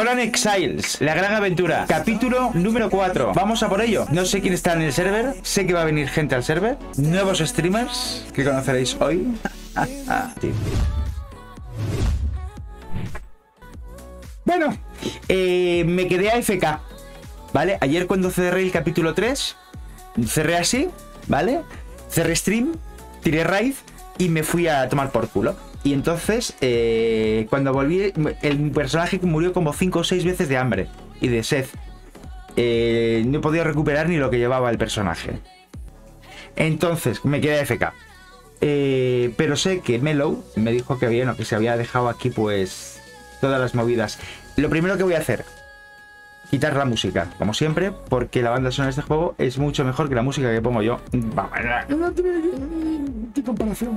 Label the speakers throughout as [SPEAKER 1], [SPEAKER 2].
[SPEAKER 1] Conan Exiles, la gran aventura, capítulo número 4. Vamos a por ello. No sé quién está en el server, sé que va a venir gente al server, nuevos streamers que conoceréis hoy. Bueno, me quedé AFK, ¿vale? Ayer cuando cerré el capítulo 3, cerré así, ¿vale? Cerré stream, tiré raid y me fui a tomar por culo. Y entonces, cuando volví, el personaje murió como 5 o 6 veces de hambre y de sed. No he podido recuperar ni lo que llevaba el personaje. Entonces, me quedé AFK. Pero sé que Mellow me dijo que bien, o que se había dejado aquí pues todas las movidas. Lo primero que voy a hacer, quitar la música, como siempre, porque la banda sonora de este juego es mucho mejor que la música que pongo yo. No tiene comparación.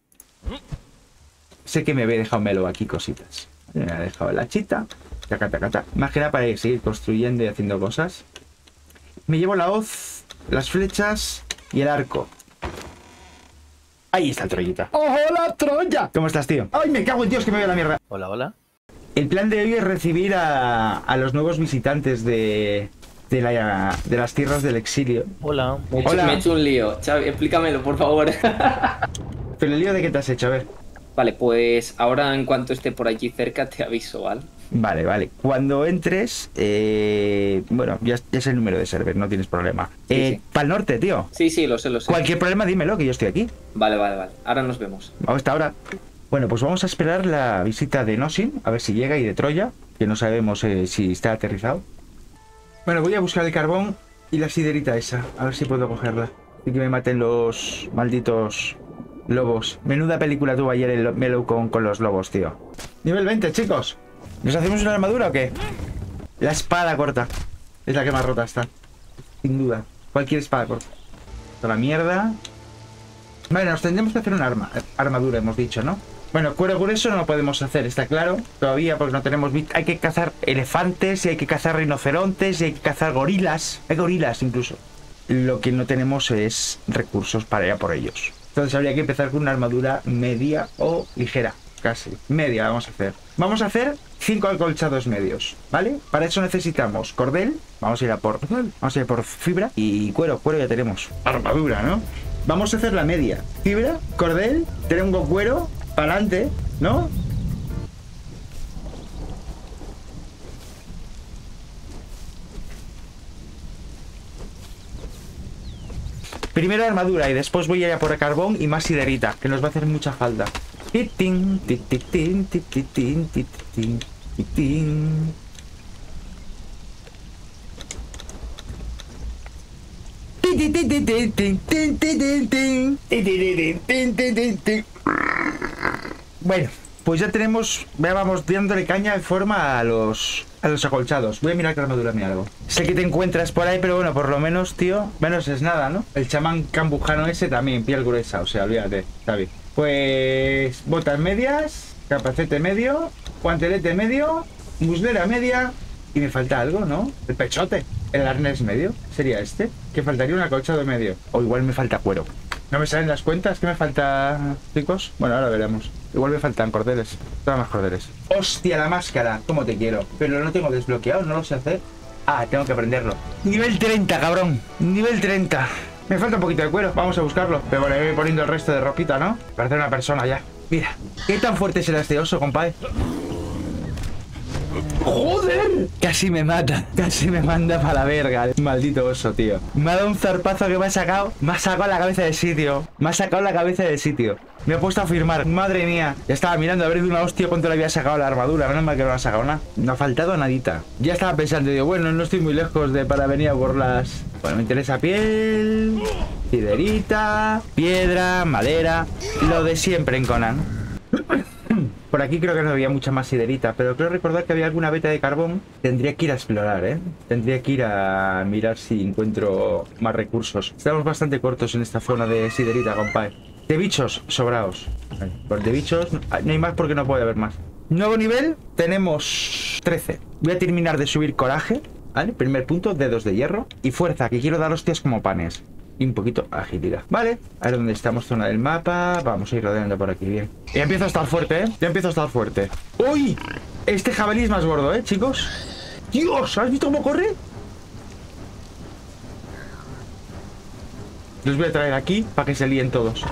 [SPEAKER 1] Sé que me había dejado Mellow aquí cositas. Me ha dejado la chita. Más que nada para seguir construyendo y haciendo cosas. Me llevo la hoz, las flechas y el arco. Ahí está el Troyita. ¡Ojo la Troya! ¿Cómo estás, tío? ¡Ay, me cago en Dios que me veo la mierda!
[SPEAKER 2] Hola, hola.
[SPEAKER 1] El plan de hoy es recibir a los nuevos visitantes de las tierras del exilio.
[SPEAKER 2] Hola.
[SPEAKER 3] Me he hecho un lío. Xavi, explícamelo, por favor.
[SPEAKER 1] ¿Pero el lío de qué te has hecho? A ver.
[SPEAKER 3] Vale, pues ahora en cuanto esté por allí cerca te aviso, ¿vale?
[SPEAKER 1] Vale. Cuando entres, bueno, ya es el número de server, no tienes problema.
[SPEAKER 3] Sí.
[SPEAKER 1] Para el norte, tío.
[SPEAKER 3] Sí, lo sé.
[SPEAKER 1] Cualquier problema, dímelo, que yo estoy aquí.
[SPEAKER 3] Vale. Ahora nos vemos.
[SPEAKER 1] Hasta ahora. Bueno, pues vamos a esperar la visita de Nosin, a ver si llega, y de Troya, que no sabemos si está aterrizado. Bueno, voy a buscar el carbón y la siderita esa, a ver si puedo cogerla. Y que me maten los malditos lobos. Menuda película tuvo ayer el Mellow con los lobos, tío. Nivel 20, chicos. ¿Nos hacemos una armadura o qué? La espada corta es la que más rota está, sin duda. Cualquier espada corta. Toda la mierda. Vale, nos tendremos que hacer una armadura, hemos dicho, ¿no? Bueno, cuero grueso no lo podemos hacer, está claro. Todavía porque no tenemos... Hay que cazar elefantes, y hay que cazar rinocerontes, y hay que cazar gorilas. Hay gorilas incluso. Lo que no tenemos es recursos para ir a por ellos. Entonces habría que empezar con una armadura media o ligera. Casi. Media vamos a hacer. Vamos a hacer 5 acolchados medios, ¿vale? Para eso necesitamos cordel. Vamos a ir a por fibra y cuero ya tenemos. Armadura, ¿no? Vamos a hacer la media. Fibra, cordel, tenemos cuero, para adelante, ¿no? Primero armadura y después voy a ir a por carbón y más siderita, que nos va a hacer mucha falta. Bueno, pues ya tenemos, vamos dándole caña de forma a los acolchados. Voy a mirar qué armadura me algo. Sé que te encuentras por ahí, pero bueno, por lo menos, tío, menos es nada, ¿no? El chamán cambujano ese también, piel gruesa, o sea, olvídate, está bien. Pues botas medias, capacete medio, guantelete medio, muslera media y me falta algo, ¿no? El pechote, el arnés medio, sería este, que faltaría un acolchado medio, o igual me falta cuero. ¿No me salen las cuentas? ¿Qué me falta, chicos? Bueno, ahora veremos. Igual me faltan cordeles. Toma más cordeles. ¡Hostia, la máscara! ¿Cómo te quiero? Pero no tengo desbloqueado, no lo sé hacer. Ah, tengo que aprenderlo. Nivel 30, cabrón. Nivel 30. Me falta un poquito de cuero. Vamos a buscarlo. Pero bueno, voy poniendo el resto de ropita, ¿no? Parece una persona ya. Mira. ¿Qué tan fuerte será este oso, compadre? ¡Joder! Casi me mata. Casi me manda para la verga. Maldito oso, tío. Me ha dado un zarpazo que me ha sacado la cabeza del sitio. Me ha sacado la cabeza del sitio. Me ha puesto a firmar. Madre mía. Ya estaba mirando a ver de una hostia cuánto le había sacado la armadura. Menos mal que no le ha sacado nada. No ha faltado nadita. Ya estaba pensando, digo, bueno, no estoy muy lejos para venir a por las... Bueno, me interesa piel, siderita, piedra, madera. Lo de siempre en Conan. Por aquí creo que no había mucha más siderita, pero creo recordar que había alguna veta de carbón. Tendría que ir a explorar, ¿eh? Tendría que ir a mirar si encuentro más recursos. Estamos bastante cortos en esta zona de siderita, compadre. De bichos, sobraos. Pues de bichos no hay más porque no puede haber más. Nuevo nivel, tenemos 13. Voy a terminar de subir coraje, ¿vale? Primer punto, dedos de hierro. Y fuerza, que quiero dar hostias como panes. Y un poquito agilidad. Vale, a ver dónde estamos, zona del mapa. Vamos a ir rodeando por aquí bien. Ya empiezo a estar fuerte, ¿eh? Ya empiezo a estar fuerte. ¡Uy! Este jabalí es más gordo, chicos. Dios, ¿has visto cómo corre? Los voy a traer aquí para que se líen todos.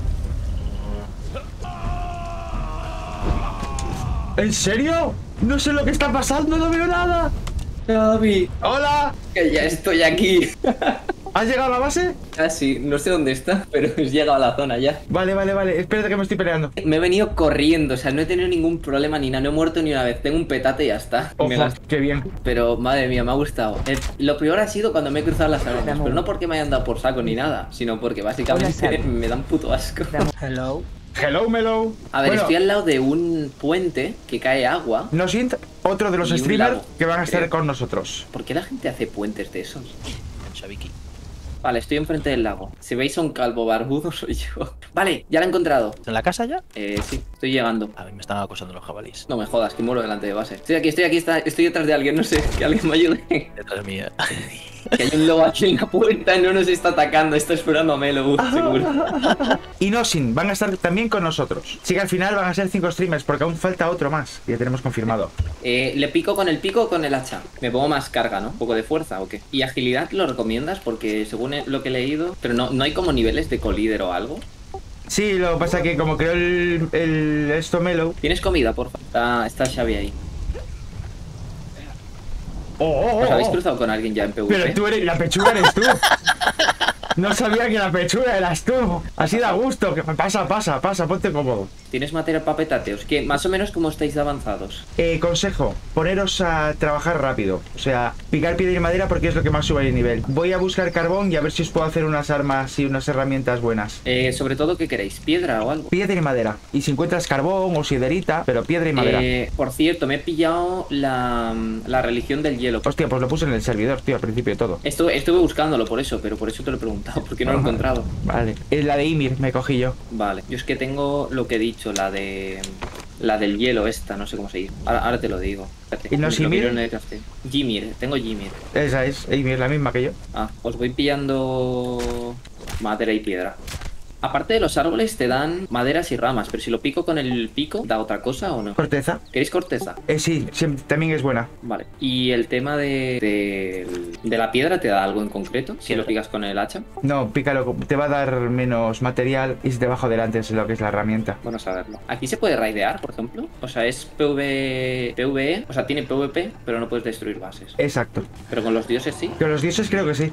[SPEAKER 1] ¿En serio? No sé lo que está pasando, no veo nada.
[SPEAKER 3] David.
[SPEAKER 1] ¡Hola!
[SPEAKER 3] Que ya estoy aquí.
[SPEAKER 1] ¿Has llegado a la base?
[SPEAKER 3] Ah, sí, no sé dónde está, pero he llegado a la zona ya.
[SPEAKER 1] Vale. Espérate que me estoy peleando.
[SPEAKER 3] Me he venido corriendo, o sea, no he tenido ningún problema ni nada, no he muerto ni una vez. Tengo un petate y ya está.
[SPEAKER 1] Ojo, qué bien.
[SPEAKER 3] Pero, madre mía, me ha gustado. Lo peor ha sido cuando me he cruzado las arenas, pero no porque me hayan dado por saco ni nada, sino porque básicamente me dan puto asco.
[SPEAKER 2] Hello.
[SPEAKER 1] Hello, Melo.
[SPEAKER 3] A ver, estoy al lado de un puente que cae agua.
[SPEAKER 1] Nosint, otro de los
[SPEAKER 3] Y un
[SPEAKER 1] streamers
[SPEAKER 3] lago,
[SPEAKER 1] que van a estar
[SPEAKER 3] creo.
[SPEAKER 1] con nosotros.
[SPEAKER 3] ¿Por qué la gente hace puentes de esos?
[SPEAKER 2] Shabiki.
[SPEAKER 3] Vale, estoy enfrente del lago. Si veis a un calvo barbudo, soy yo. Vale, ya lo he encontrado.
[SPEAKER 2] ¿En la casa ya?
[SPEAKER 3] Sí, estoy llegando.
[SPEAKER 2] A mí me están acosando los jabalíes.
[SPEAKER 3] No me jodas, que muero delante de base. Estoy aquí, estoy detrás de alguien, no sé, que alguien me ayude.
[SPEAKER 2] Detrás mía.
[SPEAKER 3] Que hay un lobo aquí en la puerta y no nos está atacando, está esperando a Melo, seguro.
[SPEAKER 1] Y Nosin van a estar también con nosotros. Sí que al final van a ser 5 streamers porque aún falta otro más. Ya tenemos confirmado.
[SPEAKER 3] ¿Le pico con el pico o con el hacha? Me pongo más carga, ¿no? Un poco de fuerza, ¿o qué? ¿Y agilidad lo recomiendas? Porque según lo que he leído... Pero no hay como niveles de colíder o algo.
[SPEAKER 1] Sí, lo que pasa es que como creo esto Melo...
[SPEAKER 3] ¿Tienes comida, porfa? Está Xavi ahí. ¿Os
[SPEAKER 1] ¡Oh!
[SPEAKER 3] habéis cruzado con alguien ya en PvP?
[SPEAKER 1] Pero tú eres... La pechuga eres tú. No sabía que la pechuga eras tú. Así da gusto. Que pasa, ponte cómodo.
[SPEAKER 3] ¿Tienes materia para petateos? Que más o menos como estáis de avanzados.
[SPEAKER 1] Consejo, poneros a trabajar rápido. O sea, picar piedra y madera porque es lo que más sube el nivel. Voy a buscar carbón y a ver si os puedo hacer unas armas y unas herramientas buenas.
[SPEAKER 3] Sobre todo, ¿qué queréis? ¿Piedra o algo?
[SPEAKER 1] Piedra y madera. Y si encuentras carbón o siderita, pero piedra y madera.
[SPEAKER 3] Por cierto, me he pillado la religión del hielo.
[SPEAKER 1] Hostia, pues lo puse en el servidor, tío, al principio de todo.
[SPEAKER 3] Estuve buscándolo por eso, pero por eso te lo he preguntado, porque no lo he encontrado.
[SPEAKER 1] Vale, es la de Ymir, me cogí yo.
[SPEAKER 3] Vale, yo es que tengo lo que he dicho, la del hielo esta, no sé cómo se dice. Ahora te lo digo. Espérate,
[SPEAKER 1] ¿Y no es
[SPEAKER 3] lo
[SPEAKER 1] Ymir?
[SPEAKER 3] miro en el crafteo. Ymir, tengo Ymir.
[SPEAKER 1] Esa es, Ymir, la misma que yo.
[SPEAKER 3] Ah, os voy pillando madera y piedra. Aparte de los árboles te dan maderas y ramas, pero si lo pico con el pico, ¿da otra cosa o no?
[SPEAKER 1] ¿Corteza?
[SPEAKER 3] ¿Queréis corteza?
[SPEAKER 1] Sí, también es buena.
[SPEAKER 3] Vale. ¿Y el tema de la piedra te da algo en concreto? Si lo picas con el hacha.
[SPEAKER 1] No, pícalo, te va a dar menos material y si te bajo delante es lo que es la herramienta.
[SPEAKER 3] Bueno saberlo. Aquí se puede raidear, por ejemplo. O sea, es PvE, o sea, tiene PvP, pero no puedes destruir bases.
[SPEAKER 1] Exacto.
[SPEAKER 3] Pero con los dioses sí.
[SPEAKER 1] Con los dioses creo que sí.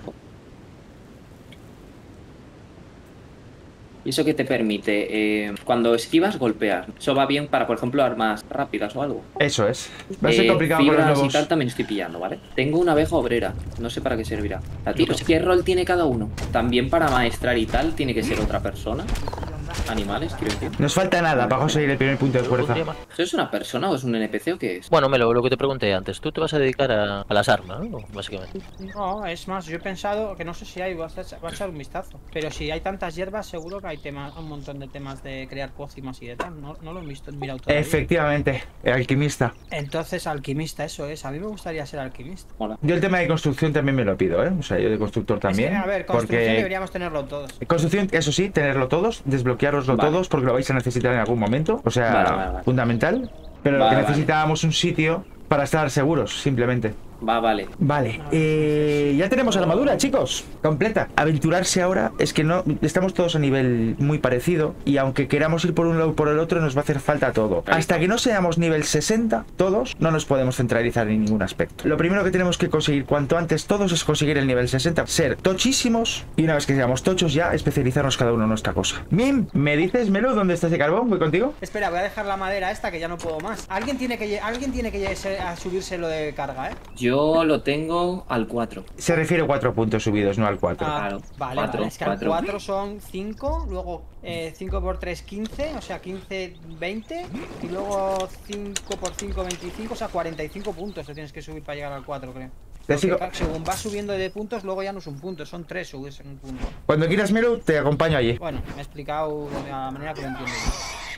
[SPEAKER 3] ¿Y eso qué te permite? Cuando esquivas, golpear. Eso va bien para, por ejemplo, armas rápidas o algo.
[SPEAKER 1] Eso es. Va a ser complicado con los
[SPEAKER 3] fibras y
[SPEAKER 1] nuevos.
[SPEAKER 3] tal también estoy pillando, ¿vale? Tengo una abeja obrera. No sé para qué servirá. La tiro. ¿Qué rol tiene cada uno? También para maestrar y tal tiene que ser otra persona. Animales, quiero decir.
[SPEAKER 1] Nos falta nada para conseguir el primer punto de fuerza.
[SPEAKER 3] ¿Eso es una persona o es un NPC o qué es?
[SPEAKER 2] Bueno, Melo, lo que te pregunté antes. Tú te vas a dedicar a las armas, ¿no? Básicamente.
[SPEAKER 4] No, es más, yo he pensado que no sé si hay, voy a echar un vistazo. Pero si hay tantas hierbas, seguro que hay un montón de temas de crear pócimas y de tal. No lo he mirado todavía.
[SPEAKER 1] Efectivamente, el alquimista.
[SPEAKER 4] Entonces, alquimista, eso es. A mí me gustaría ser alquimista.
[SPEAKER 3] Hola.
[SPEAKER 1] Yo el tema de construcción también me lo pido, ¿eh? O sea, yo de constructor también.
[SPEAKER 4] Es que, a ver, construcción
[SPEAKER 1] porque...
[SPEAKER 4] deberíamos tenerlo todos.
[SPEAKER 1] Construcción, eso sí, tenerlo todos, desbloquearoslo
[SPEAKER 3] Vale.
[SPEAKER 1] todos porque lo vais a necesitar en algún momento. O sea,
[SPEAKER 3] Vale.
[SPEAKER 1] fundamental. Pero lo que necesitábamos un sitio para estar seguros, simplemente.
[SPEAKER 3] Vale.
[SPEAKER 1] Vale, ya tenemos armadura, chicos, completa. Aventurarse ahora es que no estamos todos a nivel muy parecido y aunque queramos ir por un lado o por el otro nos va a hacer falta todo. Hasta que no seamos nivel 60 todos, no nos podemos centralizar en ningún aspecto. Lo primero que tenemos que conseguir cuanto antes todos es conseguir el nivel 60, ser tochísimos y una vez que seamos tochos ya especializarnos cada uno en nuestra cosa. Mim, ¿me dices, Melo, dónde está ese carbón? ¿Voy contigo?
[SPEAKER 4] Espera, voy a dejar la madera esta que ya no puedo más. Alguien tiene que a subirse lo de carga, ¿eh?
[SPEAKER 3] Yo lo tengo al 4.
[SPEAKER 1] Se refiere a 4 puntos subidos, no al 4.
[SPEAKER 3] Claro.
[SPEAKER 4] Vale,
[SPEAKER 3] Cuatro,
[SPEAKER 4] vale, es que al
[SPEAKER 3] cuatro.
[SPEAKER 4] 4 son 5, luego 5 por 3, 15, o sea, 15, 20, y luego 5 por 5, 25, o sea, 45 puntos te tienes que subir para llegar al 4, creo. Porque,
[SPEAKER 1] sigo.
[SPEAKER 4] según vas subiendo de puntos, luego ya no es un punto, son 3 subirse en un punto.
[SPEAKER 1] Cuando quieras, Melo, te acompaño allí.
[SPEAKER 4] Bueno, me he explicado de la manera que lo entiendo yo.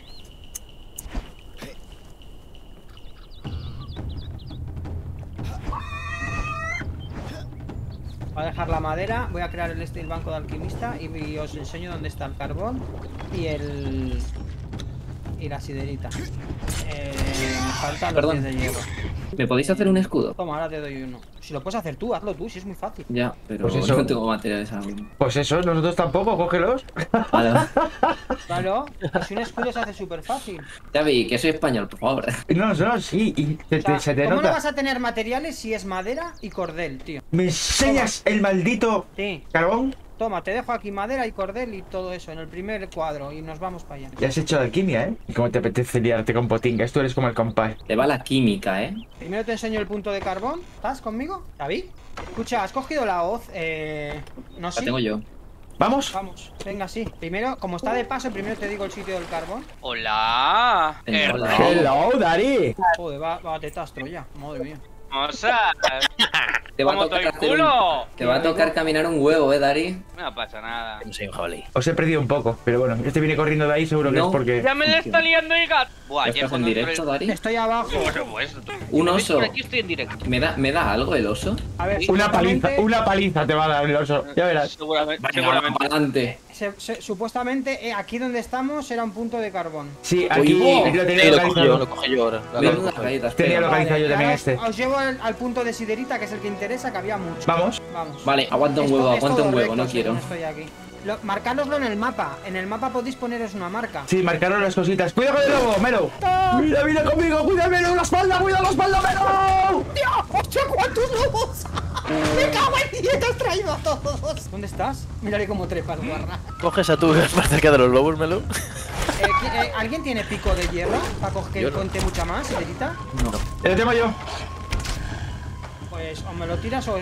[SPEAKER 4] Voy a dejar la madera, voy a crear el banco de alquimista y os enseño dónde está el carbón y la siderita. Faltan los
[SPEAKER 3] Perdón.
[SPEAKER 4] 10 de hierro.
[SPEAKER 3] ¿Me podéis hacer un escudo?
[SPEAKER 4] Toma, ahora te doy uno. Si lo puedes hacer tú, hazlo tú, si es muy fácil.
[SPEAKER 3] Ya, pero
[SPEAKER 1] Pues eso.
[SPEAKER 3] no tengo materiales ahora mismo.
[SPEAKER 1] Pues eso, nosotros tampoco, cógelos.
[SPEAKER 3] Vale.
[SPEAKER 4] Claro, pues un escudo se hace súper fácil.
[SPEAKER 3] Ya vi que soy español, por favor.
[SPEAKER 1] No, no, sí, y
[SPEAKER 4] O sea,
[SPEAKER 1] se te
[SPEAKER 4] ¿cómo no
[SPEAKER 1] nota.
[SPEAKER 4] vas a tener materiales si es madera y cordel, tío?
[SPEAKER 1] ¿Me enseñas el maldito
[SPEAKER 4] Sí.
[SPEAKER 1] carbón?
[SPEAKER 4] Toma, te dejo aquí madera y cordel y todo eso en el primer cuadro y nos vamos para allá.
[SPEAKER 1] Ya has hecho alquimia, ¿eh? ¿Y cómo te apetece liarte con potingas? Tú eres como el compay.
[SPEAKER 3] Te va la química, ¿eh?
[SPEAKER 4] Primero te enseño el punto de carbón. ¿Estás conmigo, David? Escucha, ¿has cogido la hoz? No
[SPEAKER 3] La
[SPEAKER 4] sé.
[SPEAKER 3] tengo yo.
[SPEAKER 1] ¿Vamos?
[SPEAKER 4] Vamos, venga, sí. Primero, como está de paso, primero te digo el sitio del carbón.
[SPEAKER 5] Hola.
[SPEAKER 3] Hola.
[SPEAKER 1] Hello, Dari.
[SPEAKER 4] Joder, va tetastro ya. Madre mía.
[SPEAKER 5] Hermosa.
[SPEAKER 3] Te va a
[SPEAKER 5] ¿Cómo
[SPEAKER 3] tocar
[SPEAKER 5] estoy
[SPEAKER 3] hacer
[SPEAKER 5] culo?
[SPEAKER 3] Te va a tocar caminar un huevo, Dari.
[SPEAKER 5] No pasa nada.
[SPEAKER 2] No soy un jabalí.
[SPEAKER 1] Os he perdido un poco, pero bueno, este viene corriendo de ahí, seguro que
[SPEAKER 3] No.
[SPEAKER 1] es porque...
[SPEAKER 5] Ya me la está liando el gato. Buah,
[SPEAKER 3] ¿Ya estás en directo, Dari?
[SPEAKER 4] Estoy abajo.
[SPEAKER 5] Por supuesto.
[SPEAKER 3] Un
[SPEAKER 5] Si me ves
[SPEAKER 3] oso.
[SPEAKER 5] por aquí estoy en directo.
[SPEAKER 3] ¿Me da algo el oso?
[SPEAKER 4] A ver,
[SPEAKER 1] Una paliza te va a dar el oso. Ya verás.
[SPEAKER 5] Seguramente.
[SPEAKER 3] Para
[SPEAKER 5] Seguramente.
[SPEAKER 3] adelante.
[SPEAKER 4] supuestamente aquí donde estamos era un punto de carbón.
[SPEAKER 1] Sí, aquí
[SPEAKER 3] Uy,
[SPEAKER 1] lo
[SPEAKER 2] Sí,
[SPEAKER 1] tenía
[SPEAKER 2] lo cojo yo,
[SPEAKER 1] localizado.
[SPEAKER 2] lo cojo yo ahora. La
[SPEAKER 3] Menudas
[SPEAKER 2] cojo.
[SPEAKER 3] galletas.
[SPEAKER 1] Tenía
[SPEAKER 3] pero-
[SPEAKER 1] localizado yo
[SPEAKER 4] y
[SPEAKER 1] también
[SPEAKER 4] ahora
[SPEAKER 1] este.
[SPEAKER 4] Os llevo al punto de siderita, que es el que interesa, que había mucho.
[SPEAKER 1] Vamos.
[SPEAKER 4] Vamos.
[SPEAKER 3] Vale, aguanta un
[SPEAKER 4] Esto-
[SPEAKER 3] huevo,
[SPEAKER 4] es
[SPEAKER 3] aguanta
[SPEAKER 4] todo
[SPEAKER 3] un huevo,
[SPEAKER 4] recto,
[SPEAKER 3] no quiero.
[SPEAKER 4] según estoy aquí. Marcároslo en el mapa. En el mapa podéis poneros una marca.
[SPEAKER 1] Sí, marcaron las cositas. ¡Cuidado con el lobo, Melo! ¡Mira, mira conmigo! ¡Cuida, Melo! ¡La espalda! ¡Cuida la espalda, Melo!
[SPEAKER 4] ¡Tío! ¡Hostia, cuántos lobos! ¡Me cago en 10! ¡Te has traído a todos! ¿Dónde estás? Mírale cómo trepas, guarra.
[SPEAKER 2] Coges a tu más cerca de los lobos, Melo.
[SPEAKER 4] ¿Alguien tiene pico de hierro para coger
[SPEAKER 2] Yo no.
[SPEAKER 4] cuente mucha más, siderita?
[SPEAKER 1] Lo tengo yo.
[SPEAKER 4] Pues o me lo tiras o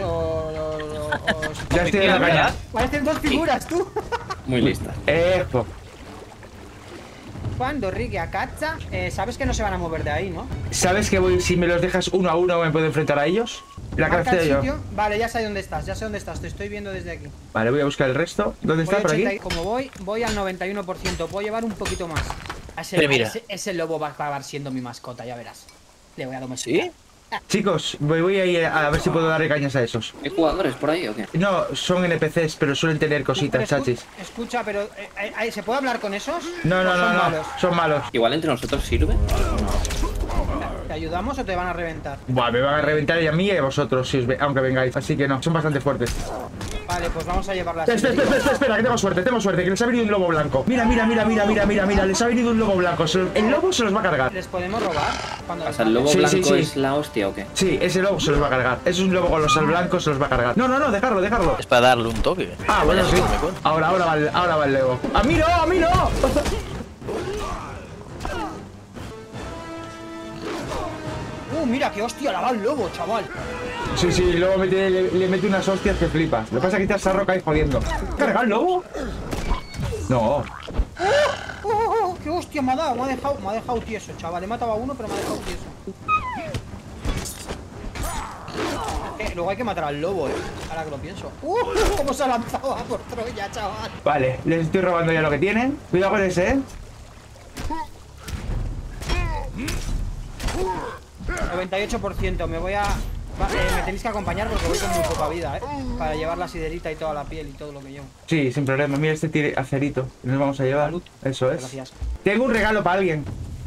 [SPEAKER 1] Ya estoy en la caña.
[SPEAKER 4] Parecen dos figuras, tú.
[SPEAKER 3] Muy lista.
[SPEAKER 1] Esto.
[SPEAKER 4] Cuando Ricky a Cacha, sabes que no se van a mover de ahí, ¿no?
[SPEAKER 1] ¿Sabes que voy, si me los dejas uno a uno me puedo enfrentar a ellos? La
[SPEAKER 4] Marca el
[SPEAKER 1] castello yo.
[SPEAKER 4] sitio. Vale, ya sé dónde estás, te estoy viendo desde aquí.
[SPEAKER 1] Vale, voy a buscar el resto. ¿Dónde
[SPEAKER 4] Voy
[SPEAKER 1] está? ¿Por
[SPEAKER 4] 80
[SPEAKER 1] aquí?
[SPEAKER 4] como voy al 91%, puedo llevar un poquito más.
[SPEAKER 2] Pero mira.
[SPEAKER 4] Ese lobo va a acabar siendo mi mascota, ya verás. Le voy a domesticar.
[SPEAKER 2] ¿Sí?
[SPEAKER 1] Chicos, voy a ir a ver si puedo darle cañas a esos.
[SPEAKER 3] ¿Hay jugadores por ahí o qué?
[SPEAKER 1] No, son NPCs, pero suelen tener cositas,
[SPEAKER 4] Pero
[SPEAKER 1] chachis.
[SPEAKER 4] Escucha, pero ¿se puede hablar con esos?
[SPEAKER 1] No, no,
[SPEAKER 4] ¿O
[SPEAKER 1] no,
[SPEAKER 4] son
[SPEAKER 1] no.
[SPEAKER 4] malos?
[SPEAKER 1] Son malos.
[SPEAKER 3] Igual entre nosotros sirve.
[SPEAKER 4] ¿Te ayudamos o te van a reventar?
[SPEAKER 1] Buah, me van a reventar y a mí y a vosotros, si os aunque vengáis. Así que no, son bastante fuertes.
[SPEAKER 4] Vale, pues vamos a llevarla
[SPEAKER 1] Espera, que tengo suerte, que les ha venido un lobo blanco. Mira, les ha venido un lobo blanco. El lobo se los va a cargar.
[SPEAKER 4] ¿Les podemos robar? Cuando
[SPEAKER 3] O sea, ¿el lobo
[SPEAKER 1] Sí, sí,
[SPEAKER 3] blanco
[SPEAKER 1] sí.
[SPEAKER 3] es la hostia o qué?
[SPEAKER 1] Sí, ese lobo se los va a cargar. Es un lobo con los blancos, se los va a cargar. No, dejarlo.
[SPEAKER 2] Es para darle un toque.
[SPEAKER 1] Ah, bueno,
[SPEAKER 2] Vaya,
[SPEAKER 1] sí.
[SPEAKER 2] me cuento.
[SPEAKER 1] Ahora va el lobo. ¡A mí no!
[SPEAKER 4] mira qué hostia la va el lobo, chaval.
[SPEAKER 1] Sí, y luego le mete unas hostias que flipas. Lo que pasa es que está esa roca ahí jodiendo. ¿Carga el lobo? No.
[SPEAKER 4] ¡Qué hostia me ha dado! Me ha dejado tieso, chaval. He matado a uno, pero me ha dejado tieso. Luego hay que matar al lobo, ahora que lo pienso. ¡Cómo se ha lanzado a por Troya, chaval!
[SPEAKER 1] Vale, les estoy robando ya lo que tienen. Cuidado con ese,
[SPEAKER 4] 98%, me voy a... me tenéis que acompañar porque voy con muy poca vida, para llevar la siderita y toda la piel y todo lo que llevo.
[SPEAKER 1] Sí, sin problema. Mira este tire acerito. Nos vamos a llevar.
[SPEAKER 4] Salud.
[SPEAKER 1] Eso es.
[SPEAKER 4] Gracias.
[SPEAKER 1] Tengo un regalo para alguien.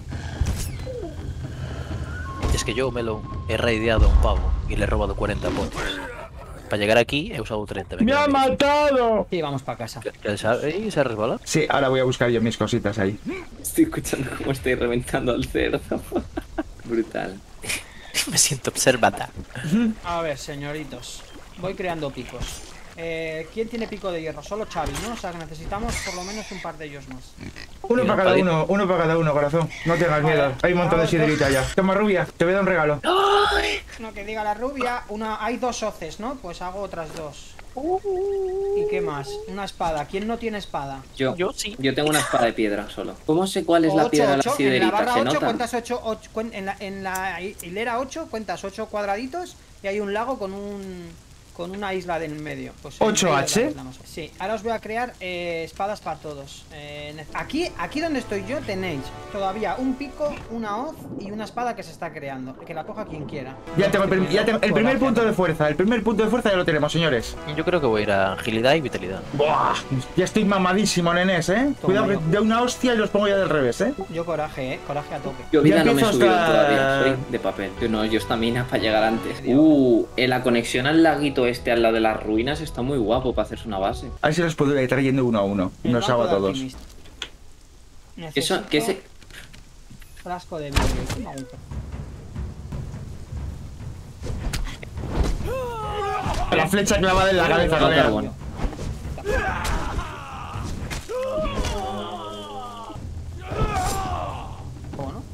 [SPEAKER 2] Es que yo, Melo, he raideado a un pavo y le he robado 40 puntos. Para llegar aquí he usado 30.
[SPEAKER 1] ¡Me ha matado!
[SPEAKER 4] Sí, vamos para casa.
[SPEAKER 2] ¿Y se resbala?
[SPEAKER 1] Sí, ahora voy a buscar yo mis cositas ahí.
[SPEAKER 3] Estoy escuchando cómo estoy reventando al cerdo. Brutal.
[SPEAKER 2] Me siento observada.
[SPEAKER 4] A ver, señoritos. Voy creando picos. ¿Quién tiene pico de hierro? Solo Xavi, ¿no? O sea que necesitamos por lo menos un par de ellos más.
[SPEAKER 1] Uno para cada uno, corazón. No tengas miedo. Hay un montón de siderita ya. Toma, rubia, te voy a dar un regalo.
[SPEAKER 4] No, que diga la rubia. Hay dos hoces, ¿no? Pues hago otras dos. ¿Y qué más? Una espada. ¿Quién no tiene espada?
[SPEAKER 3] Yo
[SPEAKER 2] sí.
[SPEAKER 3] Yo tengo una espada de piedra solo. ¿Cómo sé cuál es la piedra de la
[SPEAKER 4] En la
[SPEAKER 3] siderita?
[SPEAKER 4] barra
[SPEAKER 3] ¿Se
[SPEAKER 4] 8
[SPEAKER 3] nota?
[SPEAKER 4] cuentas 8, en la hilera 8 cuentas 8 cuadraditos y hay un lago con con una isla de en medio. Pues
[SPEAKER 1] 8H.
[SPEAKER 4] Sí, ahora os voy a crear espadas para todos. Aquí donde estoy yo tenéis todavía un pico, una hoz y una espada que se está creando. Que la coja quien quiera.
[SPEAKER 1] Ya tengo el primer punto de fuerza. El primer punto de fuerza ya lo tenemos, señores.
[SPEAKER 2] Yo creo que voy a ir a agilidad y vitalidad.
[SPEAKER 1] Buah, ya estoy mamadísimo, nenes, Cuidado que de una hostia y los pongo ya del revés,
[SPEAKER 4] Yo coraje, coraje a tope.
[SPEAKER 3] Yo vida no me he
[SPEAKER 1] empiezo
[SPEAKER 3] subido
[SPEAKER 1] hasta-
[SPEAKER 3] todavía, soy de papel. Yo no, yo estamina para llegar antes. En la conexión al laguito este al lado de las ruinas está muy guapo para hacerse una base.
[SPEAKER 1] A ver si los puedo ir trayendo uno a uno.
[SPEAKER 4] El
[SPEAKER 1] Los hago a
[SPEAKER 4] banco de
[SPEAKER 1] todos.
[SPEAKER 4] alquimista.
[SPEAKER 3] Eso, que
[SPEAKER 4] Necesito
[SPEAKER 3] ese...
[SPEAKER 4] frasco de vidrio.
[SPEAKER 1] La flecha clavada en la cabeza,
[SPEAKER 3] No,
[SPEAKER 1] colega.
[SPEAKER 3] carbón.
[SPEAKER 4] ¿Cómo no?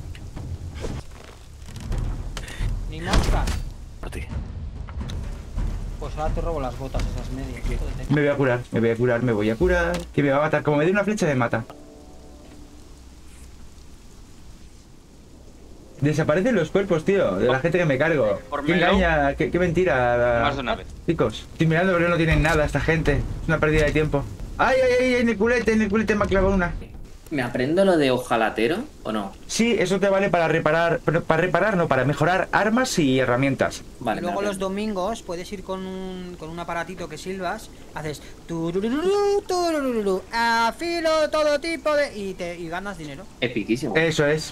[SPEAKER 4] Ni moscas.
[SPEAKER 2] Por ti.
[SPEAKER 4] Pues ahora te robo las botas esas medias. Jódete.
[SPEAKER 1] Me voy a curar, me voy a curar, me voy a curar. Que me va a matar. Como me dé una flecha, me mata. Desaparecen los cuerpos, tío, de la gente que me cargo.
[SPEAKER 5] Por
[SPEAKER 1] Qué
[SPEAKER 5] Mellow.
[SPEAKER 1] engaña, qué mentira.
[SPEAKER 5] Más de una vez.
[SPEAKER 1] Chicos, estoy mirando pero no tienen nada esta gente. Es una pérdida de tiempo. ¡Ay, ay, ay! En el culete me ha clavado una.
[SPEAKER 3] ¿Me aprendo lo de ojalatero o no?
[SPEAKER 1] Sí, eso te vale para reparar. Pero para reparar, no, para mejorar armas y herramientas.
[SPEAKER 3] Vale,
[SPEAKER 4] Luego
[SPEAKER 3] me
[SPEAKER 4] los
[SPEAKER 3] aprendo.
[SPEAKER 4] domingos puedes ir con un aparatito que silbas, haces turururú, turururú, afilo todo tipo de y ganas dinero.
[SPEAKER 3] Epiquísimo.
[SPEAKER 1] Eso es.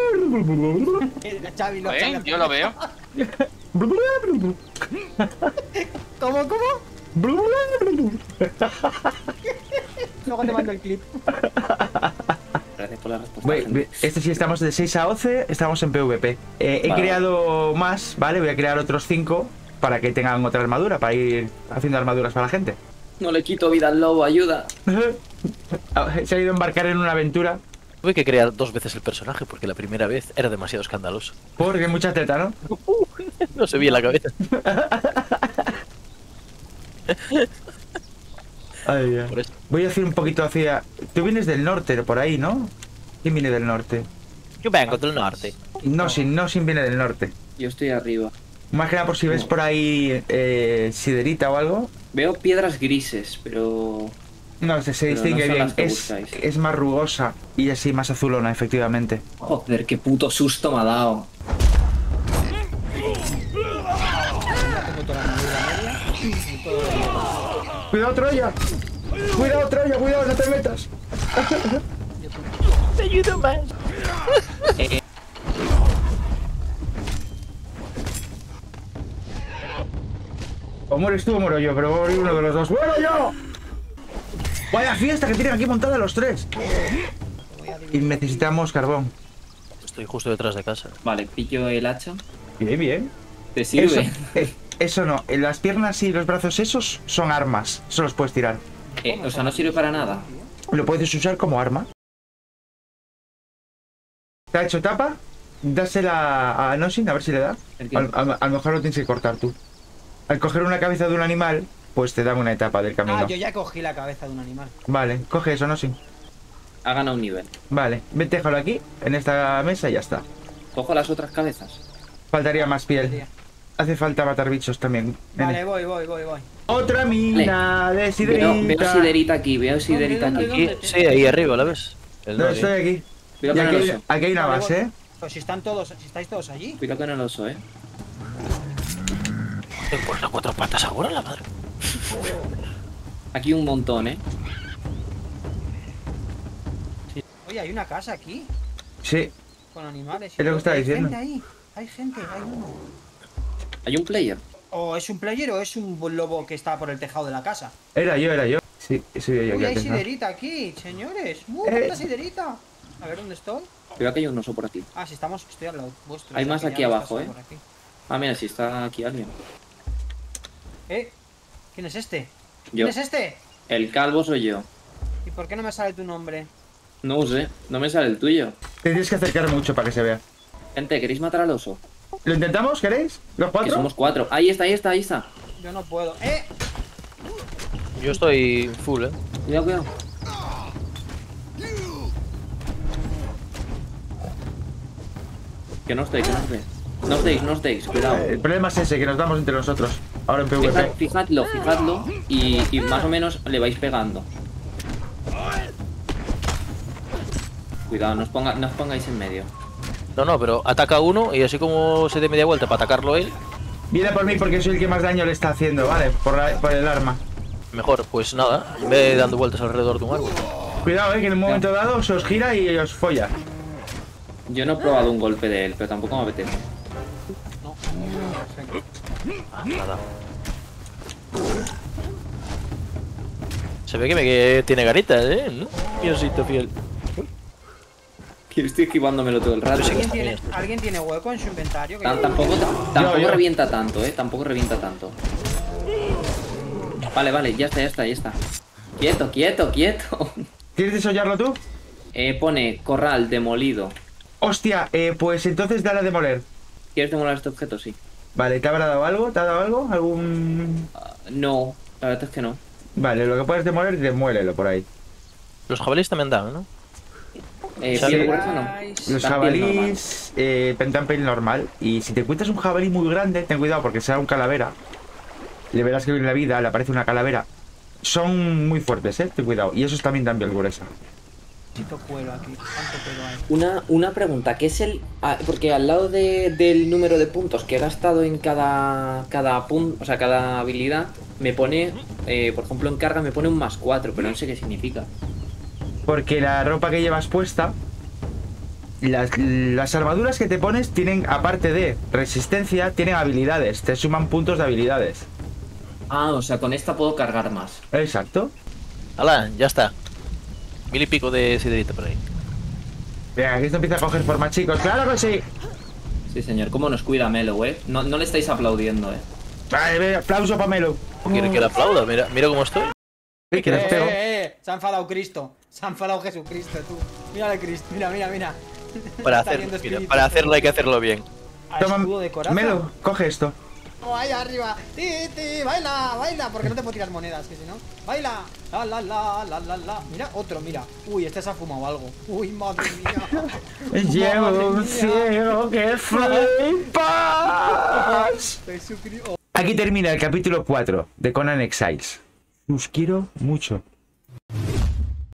[SPEAKER 4] Xavi lo
[SPEAKER 5] ¿Eh? Yo lo veo.
[SPEAKER 4] ¿Cómo? Luego te mando el clip.
[SPEAKER 3] Gracias por la respuesta. gente.
[SPEAKER 1] Este sí estamos de 6 a 11, estamos en PvP. He
[SPEAKER 3] Vale.
[SPEAKER 1] creado más, ¿vale? Voy a crear otros 5 para que tengan otra armadura, para ir haciendo armaduras para la gente.
[SPEAKER 3] No le quito vida al lobo, ayuda.
[SPEAKER 1] Se ha ido a embarcar en una aventura.
[SPEAKER 2] Tuve que crear 2 veces el personaje porque la primera vez era demasiado escandaloso.
[SPEAKER 1] Porque mucha teta, ¿no?
[SPEAKER 2] No se veía la cabeza.
[SPEAKER 1] Ay, ya.
[SPEAKER 2] Por eso.
[SPEAKER 1] Voy a hacer un poquito hacia... Tú vienes del norte, por ahí, ¿no? ¿Quién viene del norte?
[SPEAKER 2] Yo vengo del norte.
[SPEAKER 1] Nosin viene del norte.
[SPEAKER 3] Yo estoy arriba.
[SPEAKER 1] Más que nada por si ves por ahí siderita o algo.
[SPEAKER 3] Veo piedras grises, pero...
[SPEAKER 1] No, se
[SPEAKER 3] Pero
[SPEAKER 1] distingue
[SPEAKER 3] no son
[SPEAKER 1] bien.
[SPEAKER 3] las que buscáis.
[SPEAKER 1] Es más rugosa y así más azulona, efectivamente.
[SPEAKER 3] Joder, qué puto susto me ha dado.
[SPEAKER 4] Tengo toda la armadura media y todo.
[SPEAKER 1] ¡Cuidado, Troya! ¡Cuidado, Troya! ¡Cuidado, no te metas!
[SPEAKER 2] Te ayudo más.
[SPEAKER 1] O mueres tú o muero yo, pero voy a morir uno de los dos. ¡Muero yo! ¡Vaya fiesta que tienen aquí montada los tres! Y necesitamos carbón.
[SPEAKER 2] Estoy justo detrás de casa.
[SPEAKER 3] Vale, pillo el hacha.
[SPEAKER 1] Bien, bien.
[SPEAKER 3] ¿Te sirve?
[SPEAKER 1] Eso no. Las piernas y los brazos esos son armas. Eso los puedes tirar.
[SPEAKER 3] O sea, no sirve para nada.
[SPEAKER 1] Lo puedes usar como arma. ¿Te ha hecho tapa? Dásela a Nosin, a ver si le da.
[SPEAKER 3] ¿El qué?
[SPEAKER 1] A lo mejor lo tienes que cortar tú. Al coger una cabeza de un animal, pues te dan una etapa del camino.
[SPEAKER 4] Yo ya cogí la cabeza de un animal.
[SPEAKER 1] Vale, coge eso, Nosin.
[SPEAKER 3] Ha ganado un nivel.
[SPEAKER 1] Vale, vete, déjalo aquí, en esta mesa y ya está.
[SPEAKER 3] Cojo las otras cabezas.
[SPEAKER 1] Faltaría más piel. Hace falta matar bichos también.
[SPEAKER 4] Vale,
[SPEAKER 1] nene.
[SPEAKER 4] voy.
[SPEAKER 1] Otra mina de siderita.
[SPEAKER 3] Veo siderita aquí, veo siderita
[SPEAKER 4] ¿Dónde,
[SPEAKER 3] aquí.
[SPEAKER 4] dónde?
[SPEAKER 2] Sí, ahí arriba, ¿la ves? El
[SPEAKER 1] No,
[SPEAKER 2] Nori.
[SPEAKER 1] estoy aquí.
[SPEAKER 3] Cuidado
[SPEAKER 1] Y
[SPEAKER 3] con
[SPEAKER 1] aquí,
[SPEAKER 3] el oso.
[SPEAKER 1] aquí hay una
[SPEAKER 4] Vale,
[SPEAKER 1] base,
[SPEAKER 4] voy. Pues si estáis todos allí.
[SPEAKER 3] Cuidado con el oso,
[SPEAKER 2] Pues las 4 patas ahora, la madre.
[SPEAKER 3] Aquí un montón,
[SPEAKER 4] Oye, hay una casa aquí
[SPEAKER 1] Sí.
[SPEAKER 4] con animales.
[SPEAKER 1] Es lo que estaba diciendo.
[SPEAKER 4] Hay gente, hay uno.
[SPEAKER 3] Hay un player.
[SPEAKER 4] O es un player o es un lobo que está por el tejado de la casa.
[SPEAKER 1] Era yo. Sí, soy yo
[SPEAKER 4] Uy,
[SPEAKER 1] aquí
[SPEAKER 4] hay
[SPEAKER 1] atento.
[SPEAKER 4] siderita aquí, señores.
[SPEAKER 1] Eh.
[SPEAKER 4] ¡Cuánta siderita! A ver, ¿dónde estoy?
[SPEAKER 3] Cuidado que hay un oso por aquí.
[SPEAKER 4] Ah, si estoy al lado vuestro.
[SPEAKER 3] Hay
[SPEAKER 4] o sea
[SPEAKER 3] más
[SPEAKER 4] que
[SPEAKER 3] aquí
[SPEAKER 4] ya no
[SPEAKER 3] abajo,
[SPEAKER 4] estás por aquí.
[SPEAKER 3] Ah, mira, si está aquí alguien.
[SPEAKER 4] ¿Quién es este?
[SPEAKER 3] Yo.
[SPEAKER 4] ¿Quién es este?
[SPEAKER 3] El calvo soy yo.
[SPEAKER 4] ¿Y por qué no me sale tu nombre?
[SPEAKER 3] No sé, no me sale el tuyo.
[SPEAKER 1] Te tienes que acercar mucho para que se vea.
[SPEAKER 3] Gente, ¿queréis matar al oso?
[SPEAKER 1] ¿Lo intentamos? ¿Queréis? ¿Los
[SPEAKER 3] Que
[SPEAKER 1] cuatro?
[SPEAKER 3] somos 4. Ahí está.
[SPEAKER 4] Yo no puedo.
[SPEAKER 2] Yo estoy full,
[SPEAKER 3] Cuidado. Que no estoy. No os deis, cuidado.
[SPEAKER 1] El problema es ese, que nos damos entre nosotros. Ahora en PvP.
[SPEAKER 3] Fijadlo y más o menos le vais pegando. Cuidado, no os pongáis en medio.
[SPEAKER 2] No, pero ataca uno y así como se dé media vuelta para atacarlo él.
[SPEAKER 1] Viene por mí porque soy el que más daño le está haciendo, ¿vale? Por el arma.
[SPEAKER 2] Mejor, pues nada, en vez de dando vueltas alrededor de un árbol.
[SPEAKER 1] Cuidado, que en un momento dado se os gira y os folla.
[SPEAKER 3] Yo no he probado un golpe de él, pero tampoco me apetece.
[SPEAKER 2] Nada. Se ve que tiene ganitas, ¿no? Diosito fiel.
[SPEAKER 3] Que estoy esquivándomelo todo el rato.
[SPEAKER 4] ¿Alguien tiene hueco en su inventario?
[SPEAKER 3] Tampoco
[SPEAKER 1] Yo.
[SPEAKER 3] revienta tanto, tampoco revienta tanto. Vale, ya está. Quieto.
[SPEAKER 1] ¿Quieres desollarlo tú?
[SPEAKER 3] Pone corral demolido.
[SPEAKER 1] Hostia, pues entonces dale a demoler.
[SPEAKER 3] ¿Quieres demoler este objeto? Sí.
[SPEAKER 1] Vale, ¿te habrá dado algo? ¿Te ha dado algo? ¿Algún...?
[SPEAKER 3] No, la verdad es que no.
[SPEAKER 1] Vale, lo que puedes demoler, demuélelo por ahí.
[SPEAKER 2] Los jabalíes también dan, ¿no?
[SPEAKER 3] Piel huérfano.
[SPEAKER 1] Los
[SPEAKER 3] Da piel normal.
[SPEAKER 1] jabalís dan piel normal. Y si te encuentras un jabalí muy grande, ten cuidado porque será un calavera. Le verás que en la vida le aparece una calavera. Son muy fuertes, ten cuidado. Y esos también dan piel gruesa.
[SPEAKER 4] Necesito cuero aquí. ¿Cuánto cuero hay?
[SPEAKER 3] Una pregunta, ¿qué es el...? Porque al lado del número de puntos que he gastado en cada punto, o sea, cada habilidad, me pone, por ejemplo, en carga me pone un +4, pero no sé qué significa.
[SPEAKER 1] Porque la ropa que llevas puesta, las armaduras que te pones tienen, aparte de resistencia, tienen habilidades. Te suman puntos de habilidades.
[SPEAKER 3] Ah, o sea, con esta puedo cargar más.
[SPEAKER 1] Exacto.
[SPEAKER 2] ¡Hala! Ya está. 1000 y pico de siderita por ahí.
[SPEAKER 1] Venga, aquí esto empieza a coger forma, chicos. ¡Claro que sí!
[SPEAKER 3] Sí, señor. ¿Cómo nos cuida Melo, No le estáis aplaudiendo,
[SPEAKER 1] Vale, aplauso para Melo.
[SPEAKER 2] ¿Quiere que le aplauda? Mira cómo estoy.
[SPEAKER 1] Sí, que les pego.
[SPEAKER 4] Se ha enfadado Cristo. Se ha enfadado Jesucristo, tú. Mírale, Cristo. Mira.
[SPEAKER 2] Para
[SPEAKER 4] Está viendo espíritus.
[SPEAKER 2] hacerlo hay que hacerlo bien.
[SPEAKER 1] Toma,
[SPEAKER 4] Escudo de coraza.
[SPEAKER 1] Melo, coge esto.
[SPEAKER 4] Oh, ahí arriba. Baila. Porque no te puedo tirar monedas, que si no. Baila. La. Mira, otro, mira. Uy, este se ha fumado algo. Uy, madre mía.
[SPEAKER 1] Llevo un cielo que flipas.
[SPEAKER 4] Jesucristo.
[SPEAKER 1] Aquí termina el capítulo 4 de Conan Exiles. Os quiero mucho.